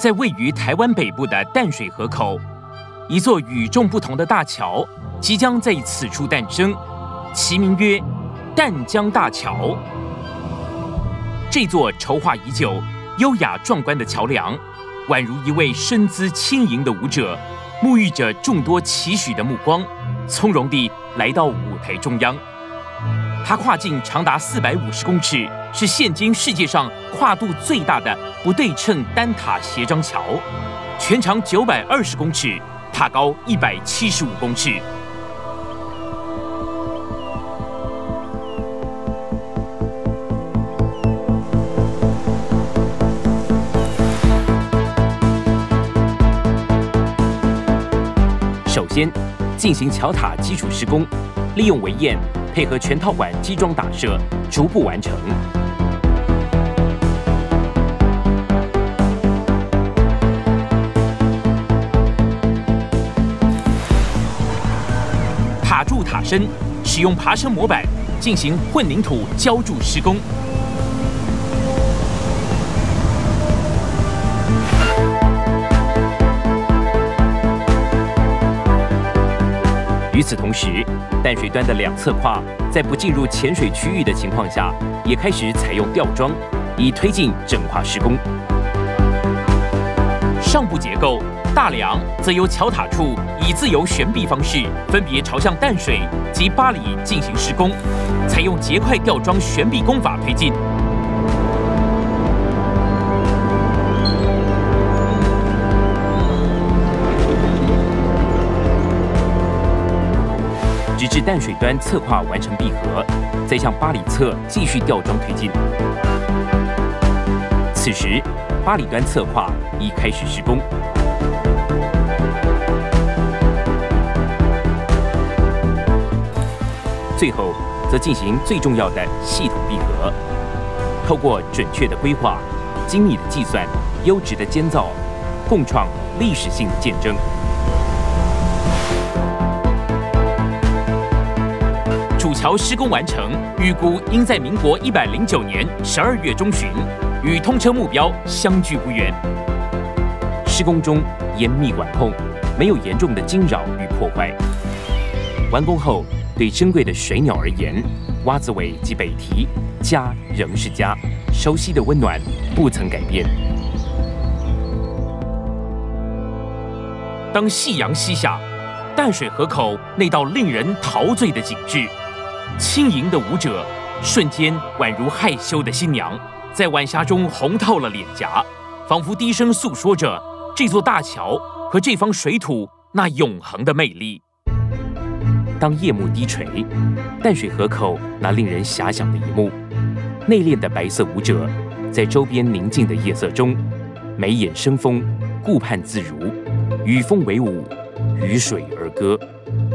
在位于台湾北部的淡水河口，一座与众不同的大桥即将在此处诞生，其名曰淡江大桥。这座筹划已久、优雅壮观的桥梁，宛如一位身姿轻盈的舞者，沐浴着众多期许的目光，从容地来到舞台中央。它跨径长达450公尺，是现今世界上跨度最大的不对称单塔斜张桥，全长920公尺，塔高175公尺。首先，进行桥塔基础施工，利用围堰配合全套管基桩打设，逐步完成。塔柱塔身使用爬升模板进行混凝土浇筑施工。与此同时，淡水端的两侧跨在不进入浅水区域的情况下，也开始采用吊装，以推进整跨施工。上部结构大梁则由桥塔处以自由悬臂方式，分别朝向淡水及八里进行施工，采用结块吊装悬臂工法推进。直至淡水端侧跨完成闭合，再向八里侧继续吊装推进。此时，八里端侧跨已开始施工。最后，则进行最重要的系统闭合。透过准确的规划、精密的计算、优质的监造，共创历史性的见证。主桥施工完成，预估应在民国109年12月中旬，与通车目标相距不远。施工中严密管控，没有严重的惊扰与破坏。完工后，对珍贵的水鸟而言，蛙子尾及北堤家仍是家，熟悉的温暖不曾改变。当夕阳西下，淡水河口那道令人陶醉的景致。轻盈的舞者，瞬间宛如害羞的新娘，在晚霞中红透了脸颊，仿佛低声诉说着这座大桥和这方水土那永恒的魅力。当夜幕低垂，淡水河口那令人遐想的一幕，内敛的白色舞者在周边宁静的夜色中，眉眼生风，顾盼自如，与风为舞，与水而歌。